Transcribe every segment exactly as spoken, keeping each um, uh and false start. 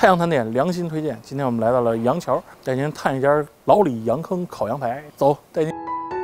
太阳探店良心推荐，今天我们来到了杨桥，带您探一家老李杨坑烤羊排。走，带您。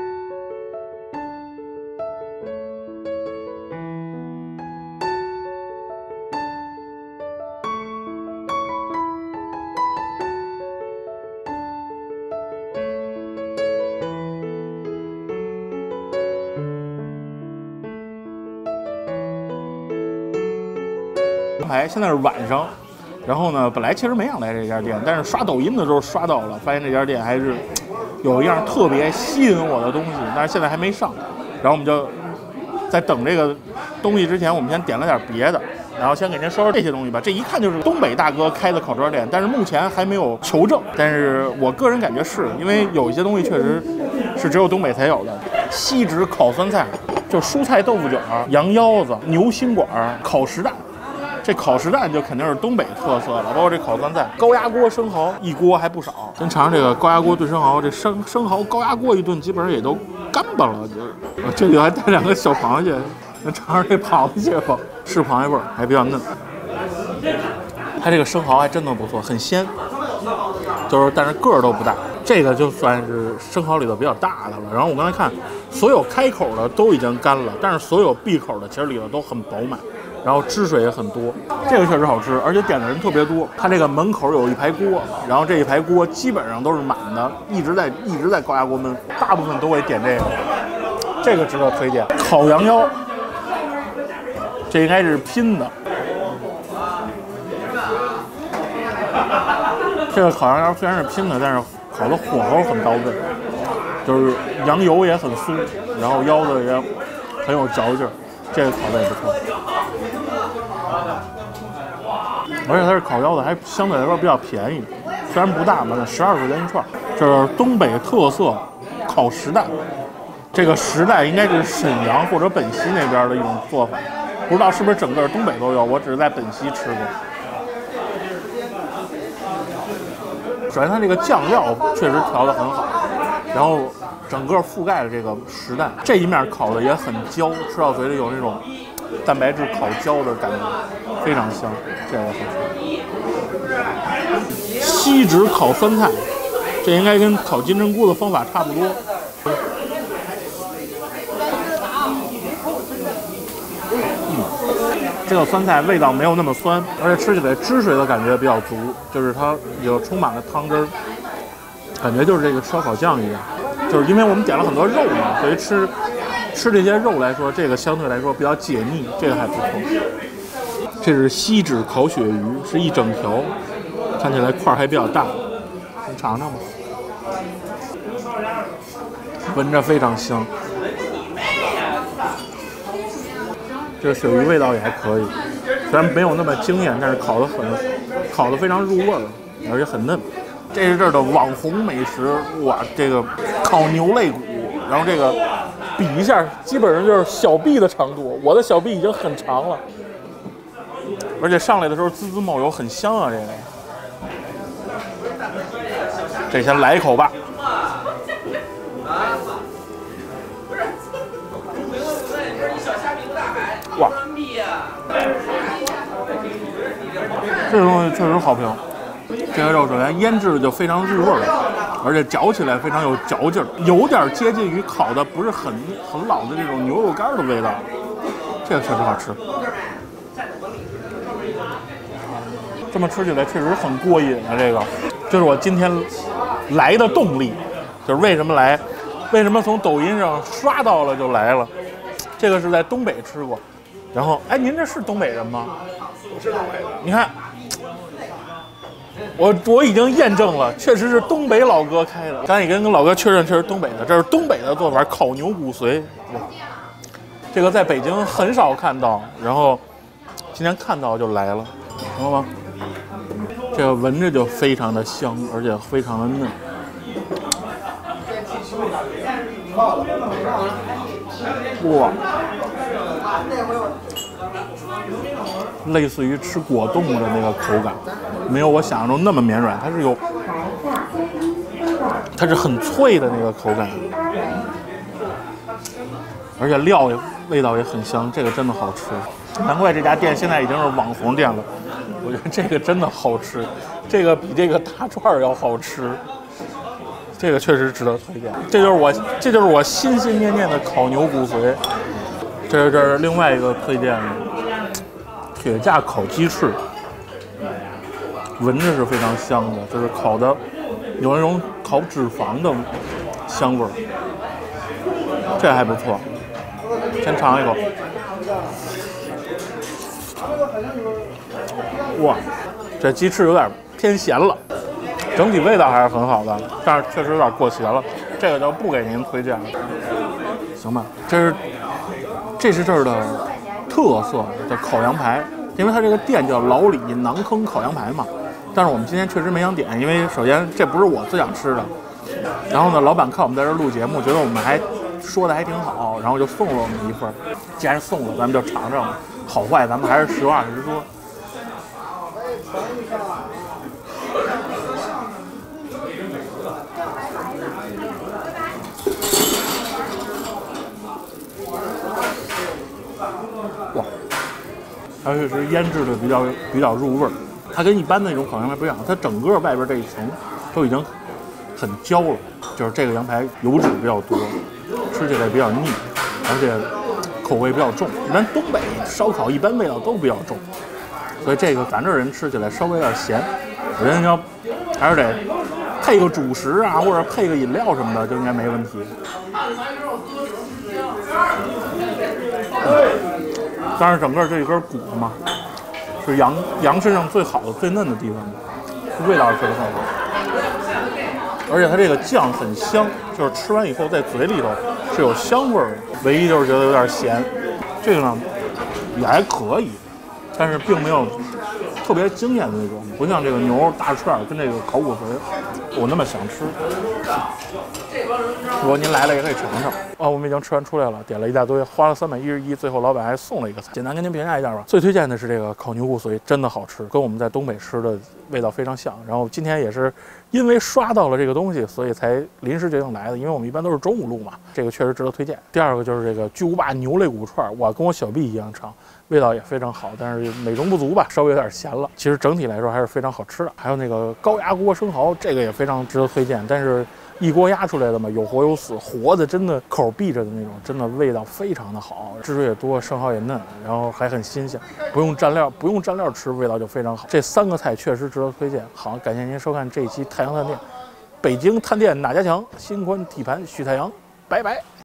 羊排现在是晚上。 然后呢，本来其实没想来这家店，但是刷抖音的时候刷到了，发现这家店还是有一样特别吸引我的东西，但是现在还没上。然后我们就在等这个东西之前，我们先点了点别的，然后先给您说说这些东西吧。这一看就是东北大哥开的烤串店，但是目前还没有求证。但是我个人感觉是因为有一些东西确实是只有东北才有的，锡纸烤酸菜，就是蔬菜豆腐卷、羊腰子、牛心管、烤实蛋。 这烤实蛋就肯定是东北特色了，包括这烤酸菜、高压锅生蚝一锅还不少。先尝尝这个高压锅炖生蚝，这生生蚝高压锅一炖，基本上也都干巴了。就这里还带两个小螃蟹，咱尝尝这螃蟹吧，是螃蟹味儿，还比较嫩。它这个生蚝还真的不错，很鲜，就是但是个儿都不大。这个就算是生蚝里头比较大的了。然后我刚才看，所有开口的都已经干了，但是所有闭口的其实里头都很饱满。 然后汁水也很多，这个确实好吃，而且点的人特别多。它这个门口有一排锅，然后这一排锅基本上都是满的，一直在一直在高压锅焖，大部分都会点这个，这个值得推荐。烤羊腰，这应该是拼的。这个烤羊腰虽然是拼的，但是烤的火候很到位，就是羊油也很酥，然后腰子也很有嚼劲儿。 这个烤的也不错，而且它是烤腰子，还相对来说比较便宜，虽然不大嘛，十二块钱一串。这是东北特色烤实蛋，这个实蛋应该是沈阳或者本溪那边的一种做法，不知道是不是整个东北都有，我只是在本溪吃过。首先，它这个酱料确实调得很好，然后。 整个覆盖了这个实蛋，这一面烤的也很焦，吃到嘴里有那种蛋白质烤焦的感觉，非常香，这个好吃。锡纸烤酸菜，这应该跟烤金针菇的方法差不多。嗯，这个酸菜味道没有那么酸，而且吃起来汁水的感觉比较足，就是它有充满了汤汁儿，感觉就是这个烧烤酱一样。 就是因为我们点了很多肉嘛，所以吃吃这些肉来说，这个相对来说比较解腻，这个还不错。这是锡纸烤鳕鱼，是一整条，看起来块还比较大，你尝尝吧。闻着非常香。这个鳕鱼味道也还可以，虽然没有那么惊艳，但是烤得很，烤得非常入味儿，而且很嫩。 这是这儿的网红美食，哇！这个烤牛肋骨，然后这个比一下，基本上就是小臂的长度，我的小臂已经很长了，而且上来的时候滋滋冒油，很香啊！这个，这先来一口吧。哇！这个东西确实好评。 这个肉首先腌制的就非常入味儿，而且嚼起来非常有嚼劲儿，有点接近于烤的不是很很老的这种牛肉干的味道。这个确实好吃，这么吃起来确实很过瘾啊！这个就是我今天来的动力，就是为什么来，为什么从抖音上刷到了就来了。这个是在东北吃过，然后哎，您这是东北人吗？ 我是东北的， 你看。 我我已经验证了，确实是东北老哥开的。刚才也跟跟老哥确认，这是东北的，这是东北的做法，烤牛骨髓。这个在北京很少看到，然后今天看到就来了，知道吗？这个闻着就非常的香，而且非常的嫩。哇！类似于吃果冻的那个口感，没有我想象中那么绵软，它是有，它是很脆的那个口感，而且料也味道也很香，这个真的好吃，难怪这家店现在已经是网红店了。我我觉得这个真的好吃，这个比这个大串要好吃，这个确实值得推荐。这就是我，这就是我心心念念的烤牛骨髓。这是这是另外一个推荐的铁架烤鸡翅，闻着是非常香的，就是烤的有那种烤脂肪的香味儿，这还不错。先尝一口。哇，这鸡翅有点偏咸了，整体味道还是很好的，但是确实有点过咸了，这个就不给您推荐了。行吧，这是这是这儿的特色的烤羊排，因为它这个店叫老李馕坑烤羊排嘛。但是我们今天确实没想点，因为首先这不是我最想吃的，然后呢，老板看我们在这录节目，觉得我们还说的还挺好，然后就送了我们一份。既然送了，咱们就尝尝，好坏咱们还是实话实说。哇，它确实腌制的比较比较入味儿。它跟一般的那种烤羊排不一样，它整个外边这一层都已经很焦了，就是这个羊排油脂比较多，吃起来比较腻，而且口味比较重。一般东北烧烤一般味道都比较重，所以这个咱这人吃起来稍微有点咸。我觉得要还是得配个主食啊，或者配个饮料什么的，就应该没问题。嗯、但是整个这一根骨嘛，是羊羊身上最好的、最嫩的地方，味道是非常好。而且它这个酱很香，就是吃完以后在嘴里头是有香味儿的。唯一就是觉得有点咸，这个呢也还可以，但是并没有特别惊艳的那种，不像这个牛大串跟这个烤骨髓我那么想吃。如果您来了也可以尝尝。哦，我们已经吃完出来了，点了一大堆，花了三百一十一，最后老板还送了一个菜。简单跟您评价一下吧。最推荐的是这个烤牛骨髓，真的好吃，跟我们在东北吃的味道非常像。然后今天也是因为刷到了这个东西，所以才临时决定来的。因为我们一般都是中午录嘛，这个确实值得推荐。第二个就是这个巨无霸牛肋骨串，哇，跟我小臂一样长，味道也非常好，但是美中不足吧，稍微有点咸了。其实整体来说还是非常好吃的。还有那个高压锅生蚝，这个也非常值得推荐，但是一锅压出来的嘛，有活有死，活的真的口闭着的那种，真的味道非常的好，汁也多，生蚝也嫩，然后还很新鲜，不用蘸料，不用蘸料吃，味道就非常好。这三个菜确实值得推荐。好，感谢您收看这一期太阳探店，北京探店哪家强？新宽体盘许太阳，拜拜。